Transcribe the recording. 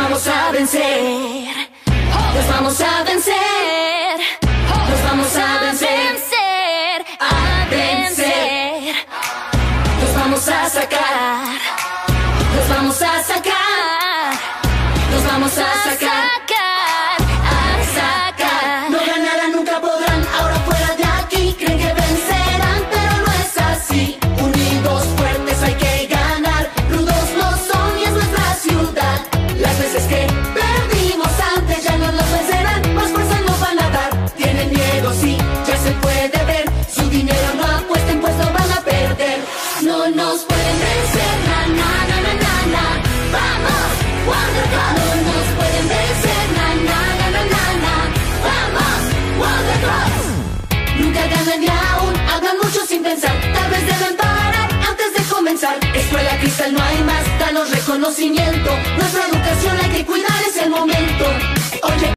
vamos a vencer. Los vamos a vencer. Los vamos a vencer. A vencer. Los vamos a sacar. Los vamos a sacar. Los vamos a sacar. A sacar. No ganarán, nunca podrán, ahora fuera de aquí. Creen que vencerán, pero no es así. Unidos, fuertes, hay que ganar. Rudos no son y es nuestra ciudad. Las veces que perdimos antes ya no nos vencerán. Más fuerza nos van a dar. Tienen miedo, sí, ya se puede ver. Su dinero no apuesten, pues lo van a perder. No nos pueden vencer, na, na, na, na, na, na. Vamos, Wondergirls. No nos pueden vencer, na, na, na, na, na, na. Vamos, Wondergirls. Nunca ganan ni aún, hablan mucho sin pensar. Tal vez deben parar antes de comenzar. Escuela Cristal, no hay más, danos reconocimiento. Nuestra educación la